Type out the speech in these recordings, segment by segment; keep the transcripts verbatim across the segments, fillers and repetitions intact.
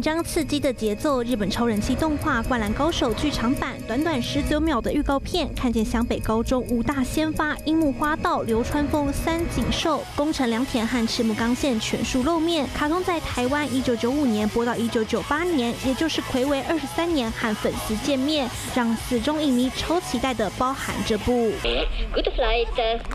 张刺激的节奏，日本超人气动画《灌篮高手》剧场版短短十九秒的预告片，看见湘北高中五大先发樱木花道、流川枫、三井寿、宫城良田和赤木刚宪全数露面。卡通在台湾一九九五年播到一九九八年，也就是睽违二十三年和粉丝见面，让死忠影迷超期待的包含这部。Good flight。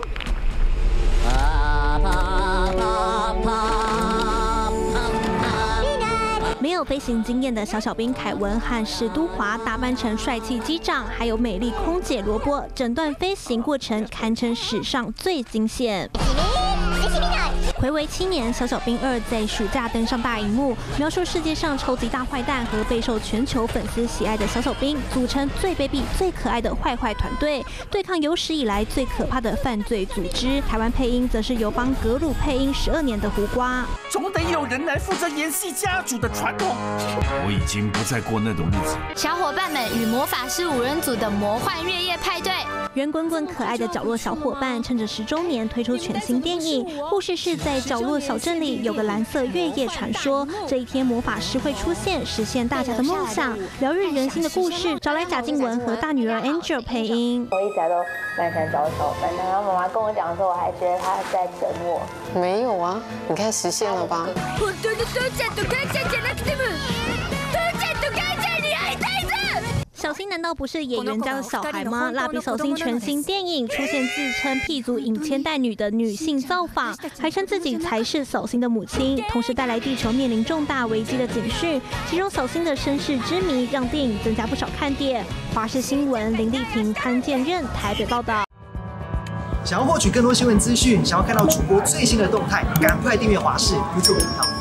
没有飞行经验的小小兵凯文和史都华打扮成帅气机长，还有美丽空姐罗波，整段飞行过程堪称史上最惊险。睽违七年，《小小兵二》在暑假登上大荧幕，描述世界上超级大坏蛋和备受全球粉丝喜爱的小小兵组成最卑鄙、最可爱的坏坏团队，对抗有史以来最可怕的犯罪组织。台湾配音则是由帮格鲁配音十二年的胡瓜。总得有人来负责延续家族的传统。 我已经不再过那种日子。 小伙伴们与魔法师五人组的魔幻月夜派对。 圆滚滚可爱的角落小伙伴趁着十周年推出全新电影，故事是在角落小镇里有个蓝色月夜传说，这一天魔法师会出现，实现大家的梦想，疗愈人心的故事，找来贾静雯和大女儿 Angel 配音。 我一直都蛮想找小伙伴，然后妈妈跟我讲说，我还觉得他在等我。 没有啊，你看实现了吧？ 小新难道不是演员家的小孩吗？蜡笔小新全新电影出现自称屁族引千代女的女性造访，还称自己才是小新的母亲，同时带来地球面临重大危机的警讯。其中小新的身世之谜，让电影增加不少看点。华视新闻林丽萍、潘建任台北报道。 想要获取更多新闻资讯，想要看到主播最新的动态，赶快订阅华视 YouTube 频道。